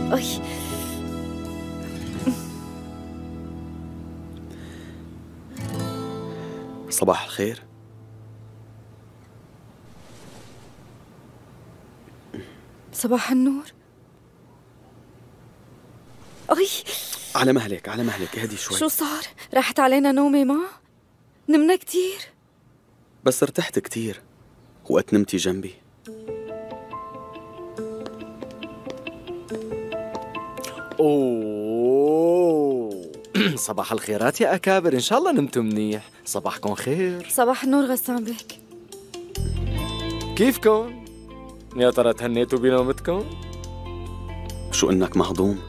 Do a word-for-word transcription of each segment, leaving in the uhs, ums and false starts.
أي صباح الخير. صباح النور. أي على مهلك على مهلك، اهدي شوي. شو صار؟ راحت علينا نومة ما؟ نمنا كتير؟ بس ارتحت كتير وقت نمتي جنبي. اوه صباح الخيرات يا اكابر، ان شاء الله نمتوا منيح. صباحكم خير. صباح النور غسان بك. كيفكم؟ يا ترى تهنيتوا بنومتكم؟ شو انك مهضوم؟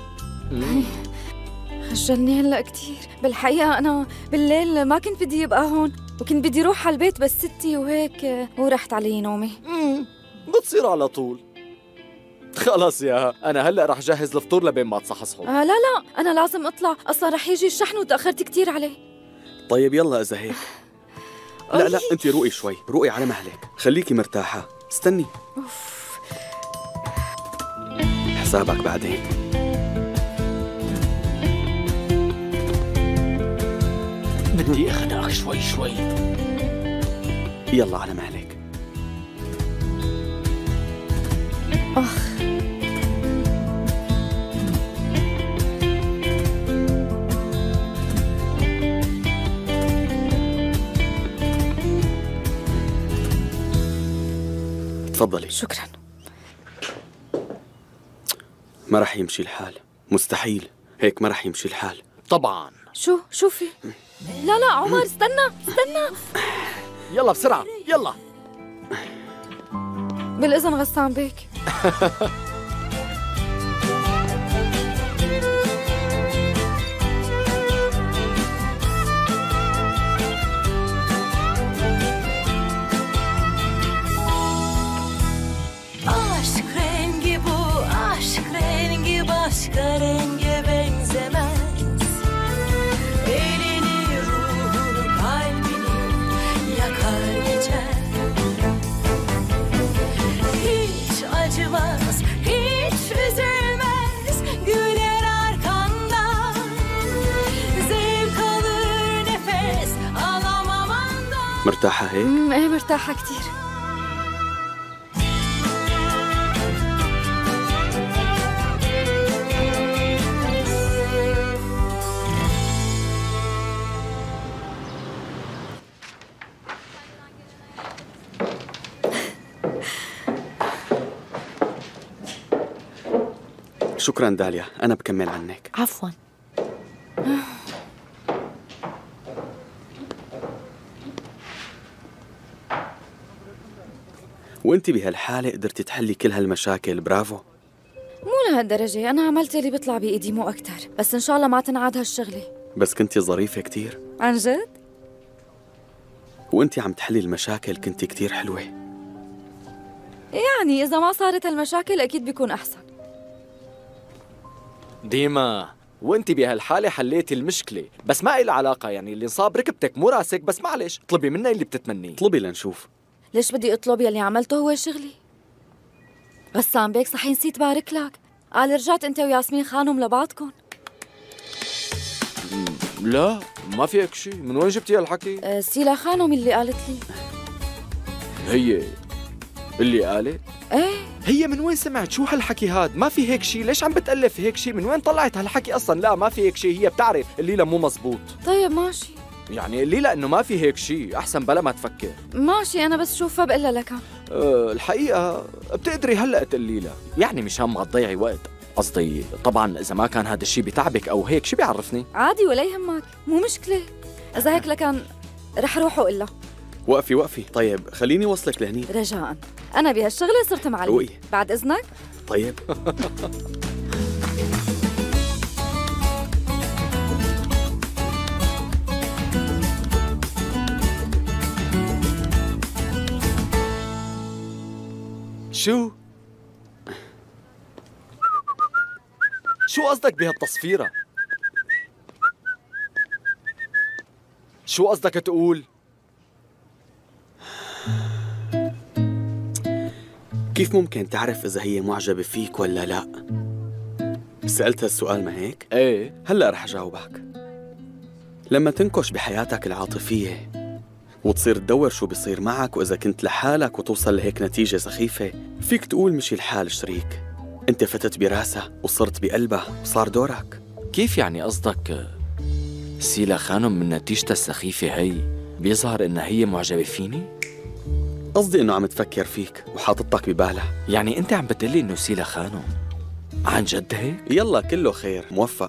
خجلني هلا كتير. بالحقيقة أنا بالليل ما كنت بدي يبقى هون، وكنت بدي روح على البيت بس ستي وهيك ورحت علي نومي. امم بتصير على طول. خلص يا انا هلا رح جهز الفطور لبين ما تصحصحوا. آه لا لا أنا لازم أطلع، أصلا رح يجي الشحن وتأخرت كتير عليه. طيب يلا إذا هيك. لا لا أنت روقي شوي، روقي على مهلك، خليكي مرتاحة. استني. أوف. حسابك بعدين. بدي أخدعك شوي شوي. يلا على مهلك. أخ تفضلي. شكرا. ما رح يمشي الحال، مستحيل هيك ما رح يمشي الحال. طبعا. شو شو في؟ لا لا عمر استنى استنى. يلا بسرعة يلا. بالإذن غسان بك. Aşk rengi bu, aşk rengi başka renge benzemez. Elini, ruhunu, kalbini yakar geçer. Hiç acımaz, hiç üzülmez, güler arkandan. Zevk alır nefes alamam andan. مرتاحة هيك؟ امم ايه مرتاحة كتير. شكرا داليا، أنا بكمل عنك. عفوا. وانت بهالحالة قدرتي تحلي كل هالمشاكل، برافو. مو لهالدرجة، أنا عملت اللي بيطلع بإيدي مو أكتر، بس إن شاء الله ما تنعاد هالشغلة. بس كنتي ظريفة كتير. عن جد؟ وانت عم تحلي المشاكل كنتي كتير حلوة. يعني إذا ما صارت هالمشاكل أكيد بيكون أحسن. ديما وانت بهالحالة حليتي المشكلة، بس ما إلها علاقة، يعني اللي انصاب ركبتك مو راسك، بس معلش اطلبي منا اللي بتتمنيه. اطلبي لنشوف. ليش بدي أطلب؟ يلي عملته هو شغلي. غسان بيك صحيح نسيت بارك لك، قال رجعت أنت وياسمين خانم لبعضكم. لا ما في هيك شيء، من وين جبتي هالحكي؟ أه سيلا خانم اللي قالت لي. هي اللي قالت؟ ايه. هي من وين سمعت؟ شو هالحكي هاد؟ ما في هيك شيء، ليش عم بتألف هيك شيء؟ من وين طلعت هالحكي أصلا؟ لا ما في هيك شيء، هي بتعرف الليلة مو مزبوط. طيب ماشي. يعني الليلة إنه ما في هيك شيء، أحسن بلا ما تفكر. ماشي أنا بس شوفها بقلها لك. أه الحقيقة بتقدري هلأ تقلي لها، يعني مشان ما تضيعي وقت. قصدي طبعا إذا ما كان هذا الشيء بتعبك أو هيك، شو بيعرفني؟ عادي ولا يهمك، مو مشكلة. إذا هيك لكان رح روح وقلها. وقفي وقفي، طيب خليني وصلك لهني. رجاء أنا بهالشغلة صرت معلم. روقي. بعد إذنك. طيب. شو؟ شو قصدك بهالتصفيرة؟ شو قصدك تقول؟ كيف ممكن تعرف إذا هي معجبة فيك ولا لا؟ سألت هالسؤال ما هيك؟ ايه. هلأ رح أجاوبك. لما تنكش بحياتك العاطفية وتصير تدور شو بيصير معك، وإذا كنت لحالك وتوصل لهيك نتيجة سخيفة، فيك تقول مشي الحال شريك، أنت فتت براسها وصرت بقلبها وصار دورك. كيف يعني قصدك سيلا خانم من نتيجتها السخيفة هي بيظهر إنها هي معجبة فيني؟ قصدي إنه عم تفكر فيك وحاططك ببالها. يعني أنت عم بتقلي إنه سيلا خانم عن جد هيك؟ يلا كله خير، موفق.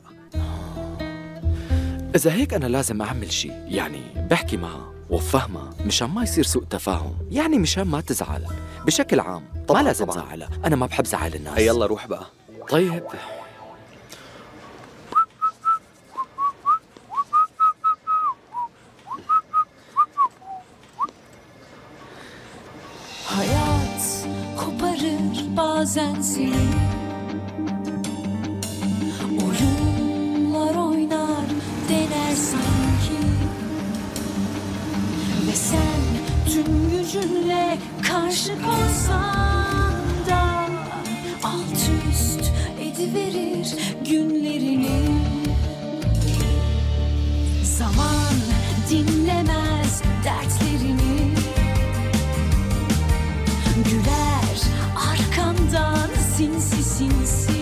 إذا هيك أنا لازم أعمل شي، يعني بحكي معها وفهمها مشان ما يصير سوء تفاهم، يعني مشان ما تزعل بشكل عام. طبعاً ما لازم طبعاً. زعلها، أنا ما بحب زعل الناس. يلا روح بقى. طيب. Hayat koparır bazen seni, oyunlar oynar dener sanki, ve sen tüm gücünle karşı koysan da alt üst ediverir günlerini. Zaman dinlemez dertlerini, güler arkandan sinsi sinsi,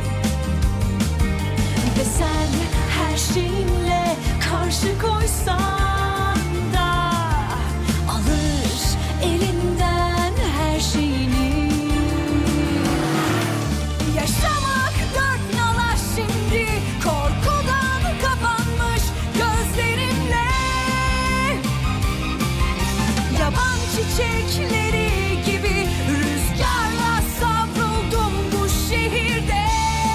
ve sen her şeyinle karşı koysan da alır elinden her şeyini. Yaşamak dört nala şimdi, korkudan kapanmış gözlerimle. Yaban çiçekleri gibi rüzgarla savruldum bu şehirde.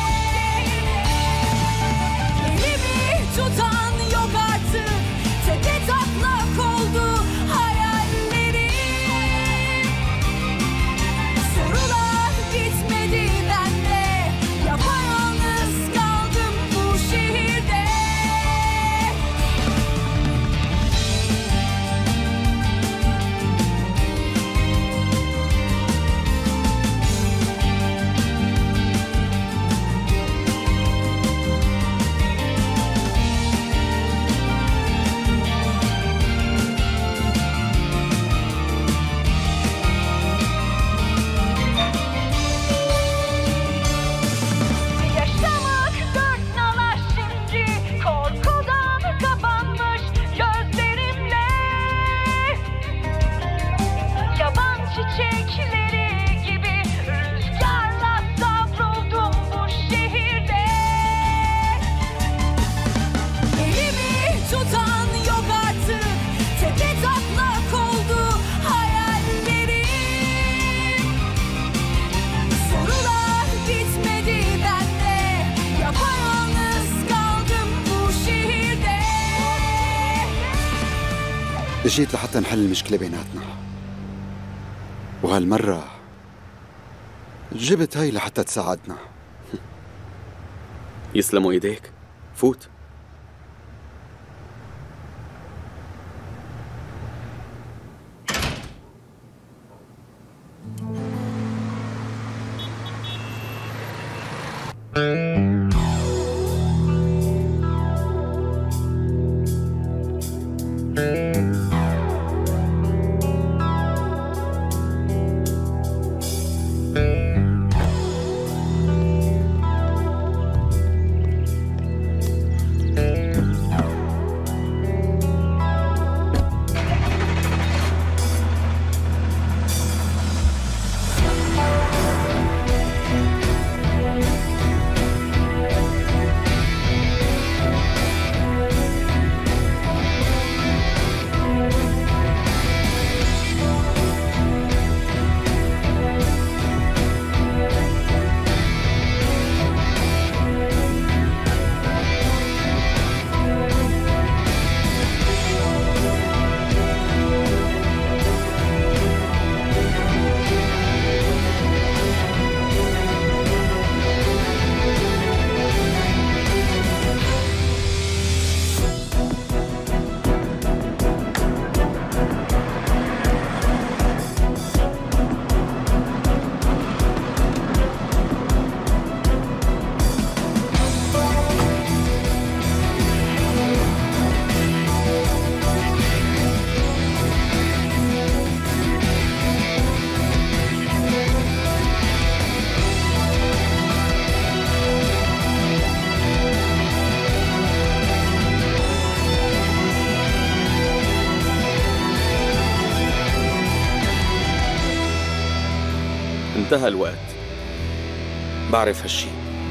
Elimi tutan yok artık, tepe taklak oldu hayallerim. Sorular bitmedi bende, yapayalnız kaldım bu şehirde. Yaşamak dört nala şimdi, korkudan kapanmış gözlerimle. Yaban çiçekleri gibi rüzgarla savruldum bu şehirde. Elimi tutan yok artık, tepe taklak oldu hayallerim. Sorular bitmedi bende, yapayalnız kaldım bu şehirde. اجيت لحتى نحل المشكلة بيناتنا، وهالمرة جبت هاي لحتى تساعدنا. يسلموا إيديك، فوت. انتهى الوقت. بعرف هالشي.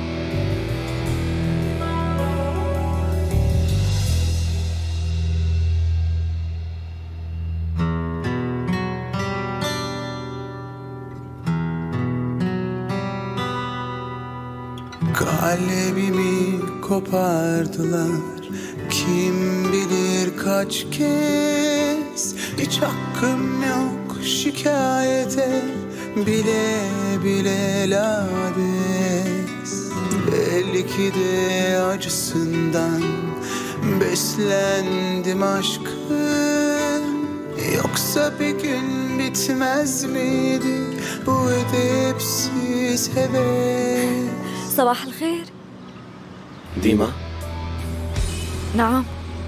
Kalbimi kopardılar, kim bilir kaç kez. Hiç hakkım yok şikayete, bile bile lades. Belki de acısından beslendim aşkın. Yoksa bir gün bitmez miydi bu edepsiz heves? صباح الخير. ديما؟ نعم.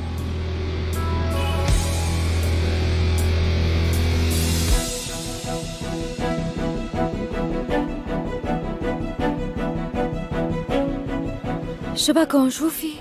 شبكون شو في؟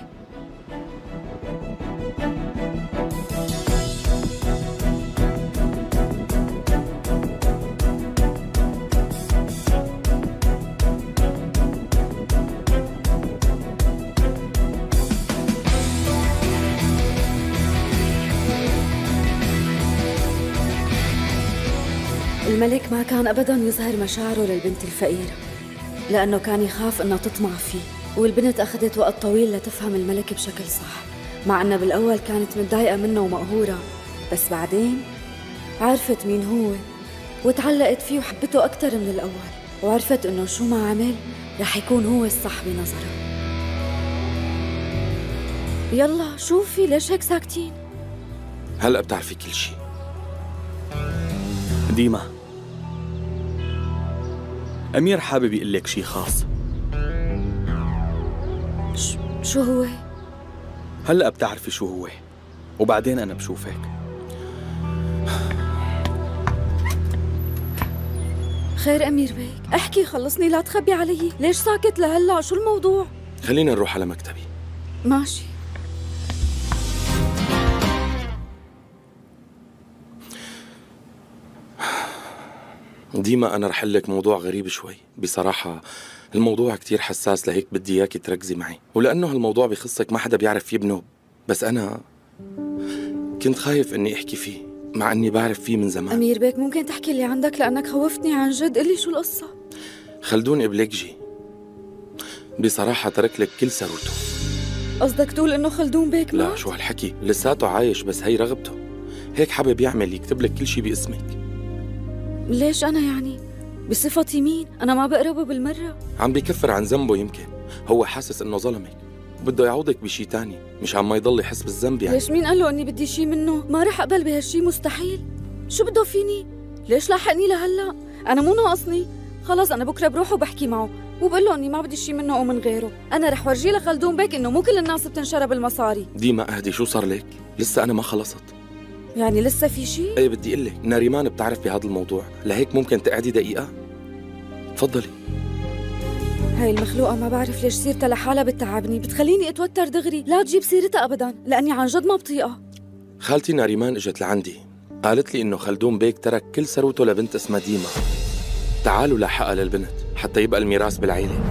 الملك ما كان أبداً يظهر مشاعره للبنت الفقيرة لأنه كان يخاف إنها تطمع فيه، والبنت أخذت وقت طويل لتفهم الملك بشكل صح، مع أنها بالأول كانت متضايقة منه ومقهورة، بس بعدين عرفت مين هو وتعلقت فيه وحبته أكتر من الأول، وعرفت إنه شو ما عمل رح يكون هو الصح بنظرها. يلا شوفي ليش هيك ساكتين؟ هلأ بتعرفي كل شي. ديما، أمير حابب يقول لك شي خاص. ش... شو هو؟ هلأ بتعرفي شو هو، وبعدين أنا بشوفك. خير أمير بيك، احكي خلصني لا تخبي علي، ليش ساكت لهلا؟ شو الموضوع؟ خلينا نروح على مكتبي. ماشي. ديما أنا رح لك موضوع غريب شوي، بصراحة الموضوع كتير حساس، لهيك بدي إياكي تركزي معي، ولأنه هالموضوع بخصك ما حدا بيعرف فيه بنوب، بس أنا كنت خايف إني أحكي فيه مع إني بعرف فيه من زمان. أمير بيك ممكن تحكي اللي عندك لأنك خوفتني عن جد، قلي شو القصة؟ خلدون إبليكجي بصراحة ترك لك كل ثروته. قصدك تقول إنه خلدون بيك مات؟ لا شو هالحكي، لساته عايش بس هي رغبته، هيك حابب يعمل يكتب لك كل شي باسمك. ليش أنا يعني؟ بصفتي مين؟ أنا ما بقربه بالمرة. عم بيكفر عن ذنبه، يمكن هو حاسس إنه ظلمك وبده يعوضك بشي تاني مشان ما يضل يحس بالذنب يعني. ليش مين قال له إني بدي شي منه؟ ما رح أقبل بهالشي، مستحيل. شو بده فيني؟ ليش لاحقني لهلا؟ أنا مو ناقصني. خلص أنا بكرة بروح وبحكي معه وبقول له إني ما بدي شي منه أو من غيره. أنا رح ورجيه لخلدون بيك إنه مو كل الناس بتنشرى بالمصاري. ديما أهدي، شو صار لك؟ لسه أنا ما خلصت. يعني لسه في شي؟ ايه بدي اقول لك، ناريمان بتعرف بهذا الموضوع، لهيك ممكن تقعدي دقيقة؟ تفضلي. هاي المخلوقة ما بعرف ليش سيرتها لحالها بتعبني، بتخليني اتوتر دغري، لا تجيب سيرتها ابدا لاني عن جد ما بطيقها. خالتي ناريمان اجت لعندي، قالت لي انه خلدون بيك ترك كل ثروته لبنت اسمها ديما. تعالوا لاحقها للبنت حتى يبقى الميراث بالعيلة.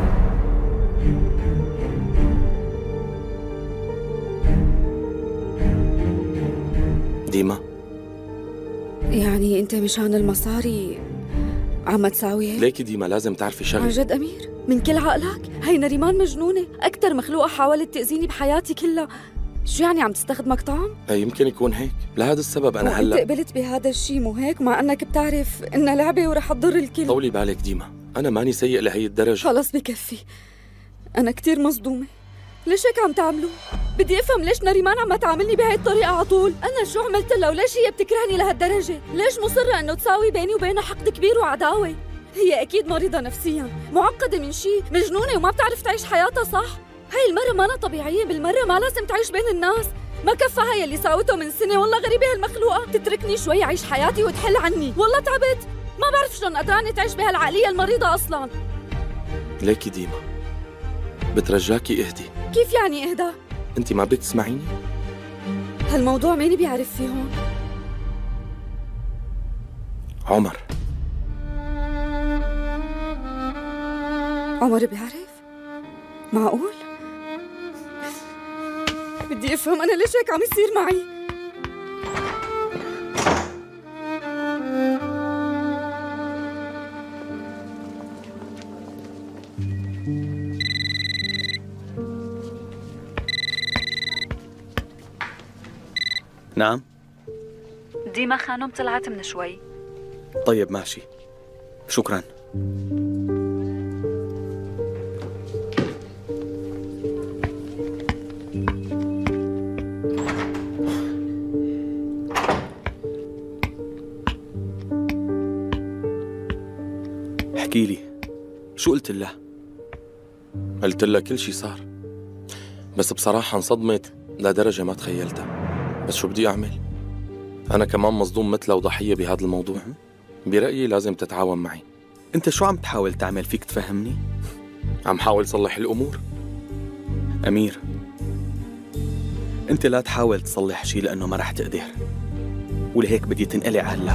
ديما، يعني انت مشان المصاري عم تساوي هيك؟ ليكي ديما لازم تعرفي شغله. عن جد امير؟ من كل عقلك؟ هي ناريمان مجنونة، أكتر مخلوقة حاولت تأذيني بحياتي كلها. شو يعني عم تستخدمك طعم؟ يمكن يكون هيك، لهذا السبب أنا هلا انت قبلت بهذا الشيء مو هيك؟ مع أنك بتعرف إنها لعبة ورح تضر الكل. طولي بالك ديما، أنا ماني سيء لهي الدرجة. خلص بكفي، أنا كتير مصدومة. ليش هيك عم تعملوا؟ بدي افهم ليش ناريمان عم تعاملني بهي الطريقة على طول؟ أنا شو عملت لها وليش هي بتكرهني لهالدرجة؟ ليش مصرة إنه تساوي بيني وبينها حقد كبير وعداوة؟ هي أكيد مريضة نفسياً، معقدة من شي، مجنونة وما بتعرف تعيش حياتها صح؟ هاي المرة مانا طبيعية بالمرة، ما لازم تعيش بين الناس. ما كفى هاي اللي ساوته من سنة، والله غريبة هالمخلوقة، تتركني شوي أعيش حياتي وتحل عني، والله تعبت، ما بعرف شلون قدرانة تعيش بهالعقلية المريضة أصلاً. ليكي ديما بترجاكي اهدي. كيف يعني اهدى؟ انت ما بدك تسمعيني؟ هالموضوع مين بيعرف فيه هون؟ عمر. عمر بيعرف؟ معقول؟ بدي افهم انا ليش هيك عم يصير معي. نعم. ديما خانم طلعت من شوي. طيب ماشي، شكرا. احكي لي، شو قلت له؟ قلت لها كل شي صار، بس بصراحة انصدمت لدرجة ما تخيلتها. بس شو بدي أعمل؟ أنا كمان مصدوم مثلها وضحية بهذا الموضوع. برأيي لازم تتعاون معي. أنت شو عم تحاول تعمل؟ فيك تفهمني؟ عم حاول صلح الأمور. أمير، أنت لا تحاول تصلح شي لأنه ما رح تقدر، ولهيك بدي تنقلع هلأ.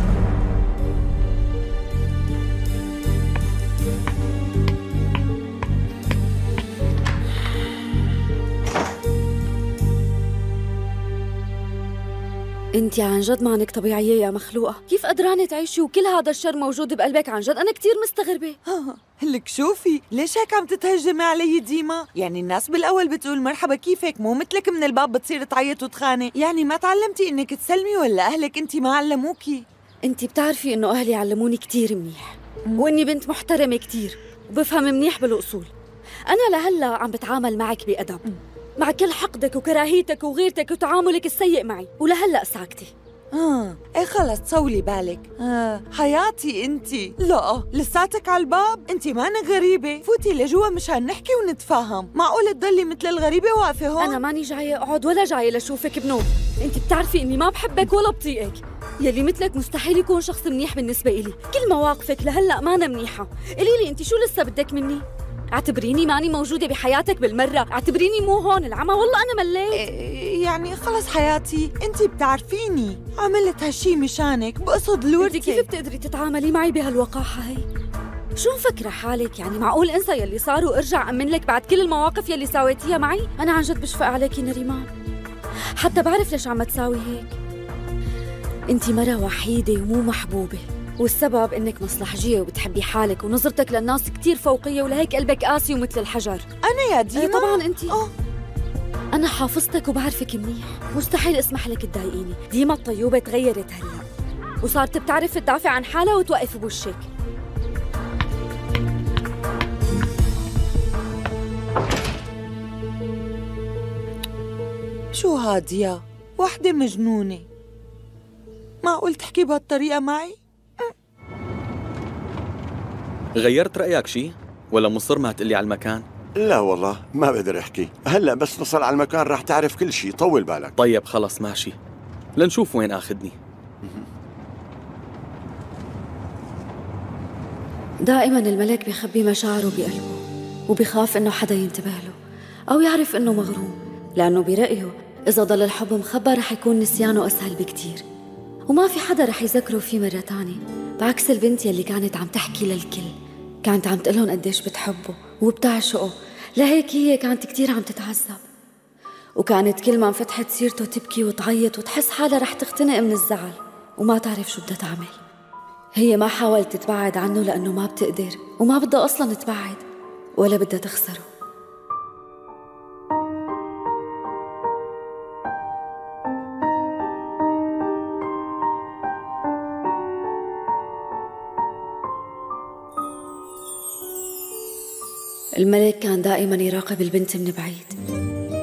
انتي عن جد معنك طبيعية يا مخلوقة، كيف قدرانة تعيشي وكل هذا الشر موجود بقلبك؟ عن جد أنا كتير مستغربة. لك شوفي، ليش هيك عم تتهجمي علي ديما؟ يعني الناس بالأول بتقول مرحبا كيفك، مو مثلك من الباب بتصير تعيط وتخانق. يعني ما تعلمتي إنك تسلمي ولا أهلك انتي ما علموكي؟ انتي بتعرفي إنه أهلي علموني كتير منيح، وإني بنت محترمة كتير وبفهم منيح بالأصول. أنا لهلا عم بتعامل معك بأدب، مع كل حقدك وكراهيتك وغيرتك وتعاملك السيء معي، ولهلأ ساكتة. آه، ايه خلص تصولي بالك. آه، حياتي انتي. لا، لساتك على الباب؟ انتي مانك غريبة، فوتي لجوا مشان نحكي ونتفاهم. معقول تضلي مثل الغريبة واقفة هون؟ أنا ماني جاية أقعد ولا جاية لشوفك بنوب. انتي بتعرفي إني ما بحبك ولا بطيقك. يلي مثلك مستحيل يكون شخص منيح بالنسبة إلي. كل مواقفك لهلأ مانا منيحة. قوليلي انتي شو لسه بدك مني؟ اعتبريني ماني موجودة بحياتك بالمرة، اعتبريني مو هون العمى. والله أنا مليت. إيه يعني خلص حياتي، انتي بتعرفيني عملت هالشي مشانك، بقصد لورتي. انتي كيف بتقدري تتعاملي معي بهالوقاحة هي؟ شو مفكرة حالك؟ يعني معقول انسى يلي صار وارجع أمن لك بعد كل المواقف يلي ساويتيها معي؟ أنا عن جد بشفق عليكي نريمان، حتى بعرف ليش عم تساوي هيك. انتي مرة وحيدة ومو محبوبة، والسبب انك مصلحجية وبتحبي حالك، ونظرتك للناس كتير فوقية، ولهيك قلبك قاسي ومثل الحجر. أنا يا ديما؟ ايه طبعا انتي. أوه. أنا حافظتك وبعرفك منيح، مستحيل اسمح لك تضايقيني. ديما الطيوبة تغيرت هلا، وصارت بتعرف تدافع عن حالها وتوقف بوشك. شو هادية؟ وحدة مجنونة، معقول تحكي بهالطريقة معي؟ غيرت رأيك شي؟ ولا مصر ما تقلي على المكان؟ لا والله ما بقدر احكي، هلا بس نصل على المكان راح تعرف كل شي، طول بالك. طيب خلص ماشي، لنشوف وين اخذني. دائما الملك بيخبي مشاعره بقلبه، وبيخاف انه حدا ينتبه له او يعرف انه مغروم، لانه برأيه اذا ضل الحب مخبى رح يكون نسيانه اسهل بكتير، وما في حدا رح يذكره فيه مرة تانية. بعكس البنت يلي كانت عم تحكي للكل، كانت عم تقلهم قديش بتحبه وبتعشقه، لهيك هي كانت كتير عم تتعذب، وكانت كل ما انفتحت سيرته تبكي وتعيط وتحس حالها رح تختنق من الزعل وما تعرف شو بدها تعمل. هي ما حاولت تتبعد عنه لأنه ما بتقدر، وما بدها أصلاً تبعد ولا بدها تخسره. الملك كان دائماً يراقب البنت من بعيد،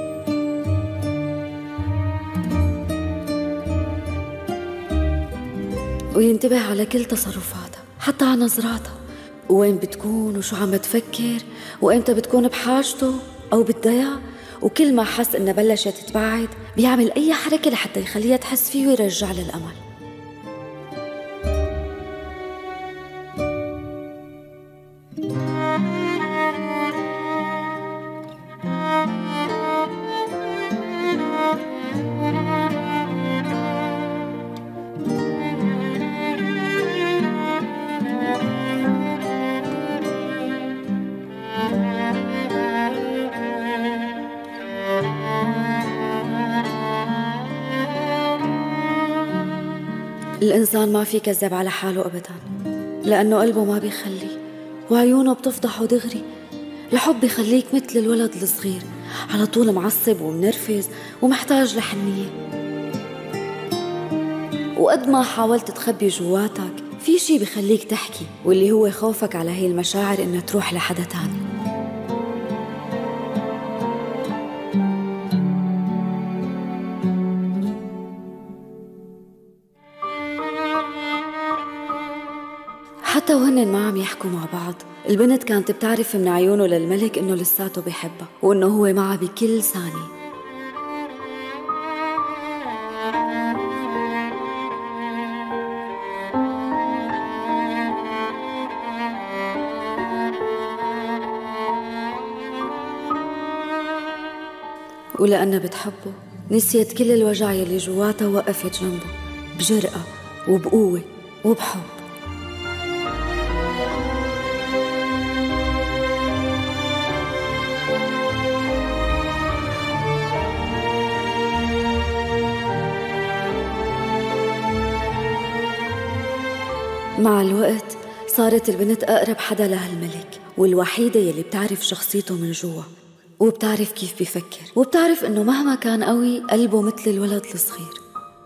وينتبه على كل تصرفاتها، حتى على نظراتها، وين بتكون وشو عم تفكر، وإمتى بتكون بحاجته أو بدها. وكل ما حس إنها بلشت تبعد بيعمل أي حركة لحتى يخليها تحس فيه ويرجع للأمل. الإنسان ما في كذب على حاله أبداً، لأنه قلبه ما بيخلي وعيونه بتفضحه دغري. الحب بيخليك مثل الولد الصغير، على طول معصب ومنرفز ومحتاج لحنية. وقد ما حاولت تخبي جواتك، في شي بيخليك تحكي، واللي هو خوفك على هي المشاعر إنها تروح لحدا تاني. حتى وهن ما عم يحكوا مع بعض، البنت كانت بتعرف من عيونه للملك إنه لساته بيحبها وإنه هو معها بكل ثانية. ولأنها بتحبه نسيت كل الوجع يلي جواتها، وقفت جنبه بجرأة وبقوة وبحب. مع الوقت صارت البنت أقرب حدا لهالملك، والوحيدة يلي بتعرف شخصيته من جوا، وبتعرف كيف بيفكر، وبتعرف إنه مهما كان قوي قلبه مثل الولد الصغير.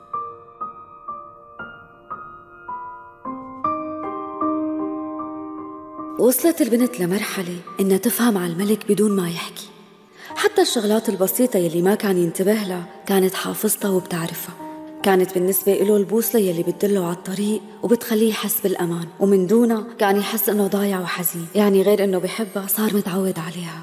وصلت البنت لمرحلة إنها تفهم على الملك بدون ما يحكي، حتى الشغلات البسيطة يلي ما كان ينتبه لها كانت حافظتها وبتعرفها. كانت بالنسبة له البوصلة يلي بتدله على الطريق وبتخليه يحس بالأمان، ومن دونها كان يحس إنه ضايع وحزين. يعني غير إنه بحبها صار متعود عليها.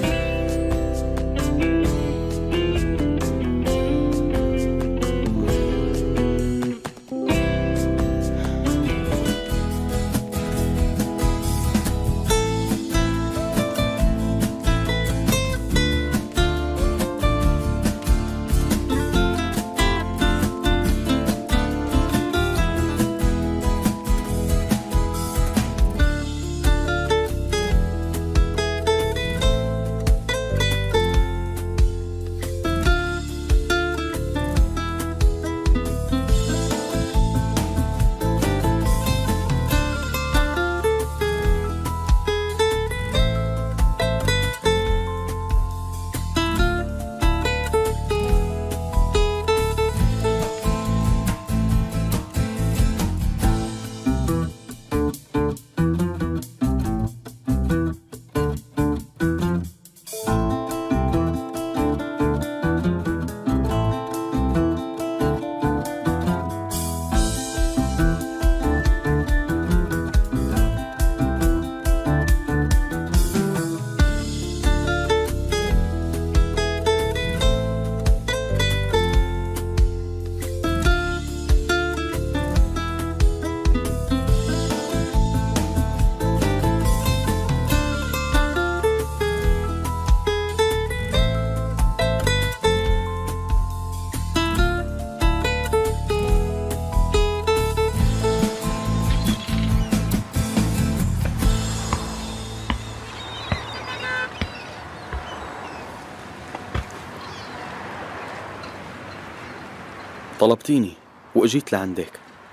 طلبتيني وأجيت لعندك.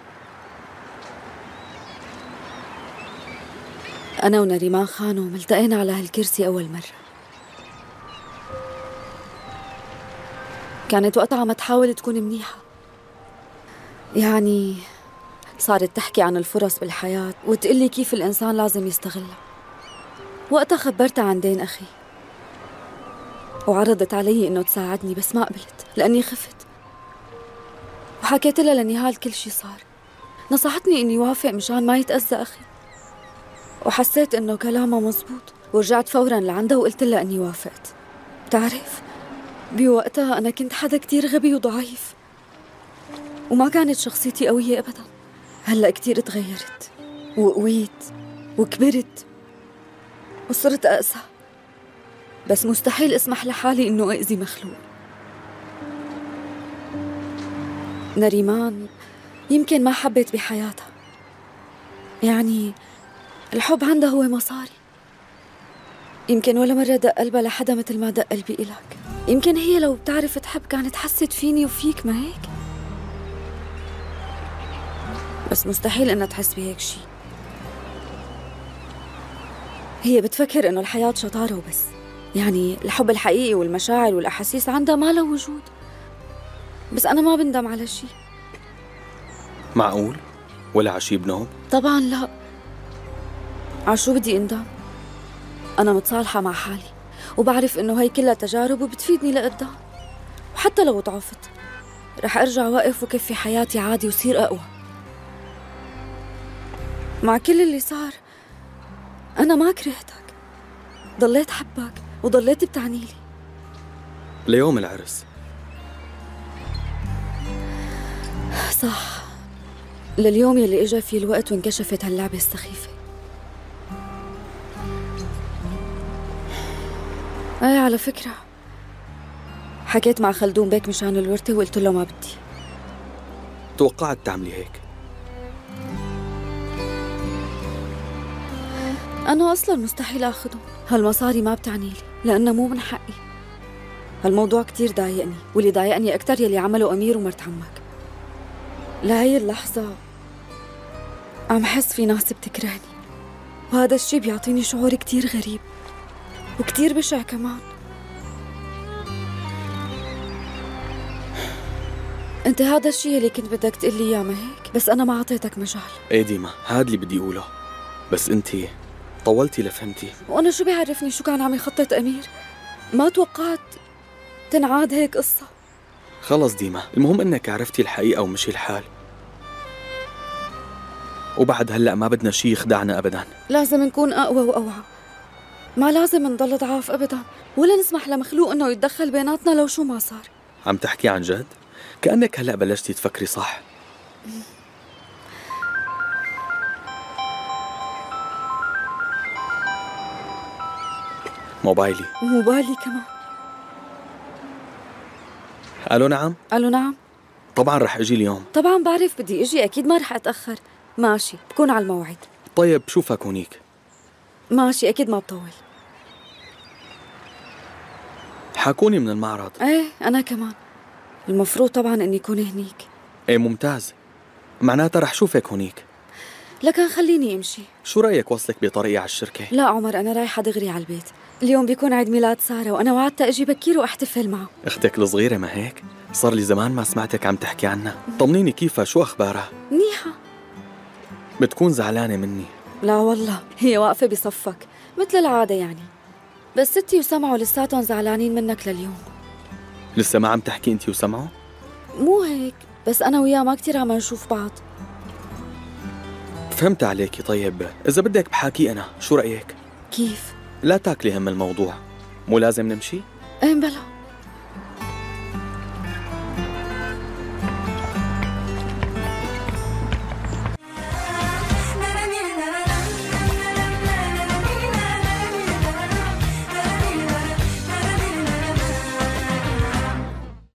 أنا ونريمان خانم التقينا على هالكرسي أول مرة. كانت وقتها عم تحاول تكون منيحة، يعني صارت تحكي عن الفرص بالحياة وتقلي كيف الإنسان لازم يستغلها. وقتها خبرتها عن دين أخي، وعرضت علي إنه تساعدني، بس ما قبلت لأني خفت. وحكيت لها لنهال كل شي صار. نصحتني إني وافق مشان ما يتأذى أخي، وحسيت إنه كلامها مزبوط، ورجعت فوراً لعندها وقلت لها إني وافقت. بتعرف بوقتها أنا كنت حدا كتير غبي وضعيف، وما كانت شخصيتي قوية أبداً. هلأ كتير تغيرت وقويت وكبرت وصرت أقسى، بس مستحيل اسمح لحالي إنه أأذي مخلوق. نريمان يمكن ما حبت بحياتها، يعني الحب عندها هو مصاري. يمكن ولا مرة دق قلبها لحدا مثل ما دق قلبي إلك. يمكن هي لو بتعرف تحب كانت حست فيني وفيك، ما هيك؟ بس مستحيل إنها تحس بهيك شي. هي بتفكر إنه الحياة شطارة وبس، يعني الحب الحقيقي والمشاعر والأحاسيس عندها ما له وجود. بس أنا ما بندم على شي. معقول؟ ولا عشي بنوب؟ طبعاً لا. عشو بدي أندم؟ أنا متصالحة مع حالي وبعرف إنه هي كلها تجارب وبتفيدني لقدام، وحتى لو ضعفت رح أرجع وقف وكفي حياتي عادي وصير أقوى. مع كل اللي صار أنا ما كرهتك، ضليت حبك وضليت بتعنيلي ليوم العرس. صح، لليوم يلي إجا فيه الوقت وانكشفت هاللعبة السخيفة. ايه على فكرة حكيت مع خلدون بيك مشان الورثة وقلت له ما بدي. توقعت تعملي هيك. أنا أصلاً مستحيل أخذهم، هالمصاري ما بتعني لي لأنها مو من حقي. هالموضوع كتير ضايقني، واللي ضايقني أكتر يلي عمله أمير ومرت عمك. لهي اللحظة عم حس في ناس بتكرهني، وهذا الشي بيعطيني شعور كتير غريب وكتير بشع كمان. انت هذا الشي اللي كنت بدك تقلي اياه ما هيك؟ بس انا ما عطيتك مجال. ايه ديما، هاد اللي بدي اقوله، بس انتي طولتي لفهمتي. وانا شو بيعرفني شو كان عم يخطط امير؟ ما توقعت تنعاد هيك قصة. خلص ديما، المهم انك عرفتي الحقيقة ومشي الحال، وبعد هلأ ما بدنا شي يخدعنا ابدا. لازم نكون اقوى واوعى، ما لازم نضل ضعاف ابدا، ولا نسمح لمخلوق انه يتدخل بيناتنا لو شو ما صار. عم تحكي عن جد؟ كأنك هلأ بلشتي تفكري صح. موبايلي. موبايلي كمان. الو نعم. الو نعم. طبعا رح اجي اليوم. طبعا بعرف بدي اجي، اكيد ما رح اتاخر. ماشي، بكون على الموعد. طيب بشوفك هونيك. ماشي، اكيد ما بطول. حاكوني من المعرض. ايه انا كمان، المفروض طبعا اني اكون هنيك. ايه ممتاز، معناتها رح شوفك هونيك. لكن خليني امشي. شو رايك وصلك بطريقي على الشركه؟ لا عمر، انا رايحه دغري على البيت. اليوم بيكون عيد ميلاد ساره وانا وعدت اجي بكير واحتفل معه. اختك الصغيره ما هيك؟ صار لي زمان ما سمعتك عم تحكي عنها. طمنيني كيفها، شو اخبارها؟ منيحه. بتكون زعلانه مني؟ لا والله، هي واقفه بصفك مثل العاده يعني. بس ستي وسمعوا لساتهم زعلانين منك لليوم. لسه ما عم تحكي انتي وسمعوا؟ مو هيك، بس انا وياه ما كتير عم نشوف بعض. فهمت عليكي. طيب اذا بدك بحاكي انا، شو رايك؟ كيف؟ لا تاكلي هم الموضوع، مو لازم نمشي؟ ايه بلا.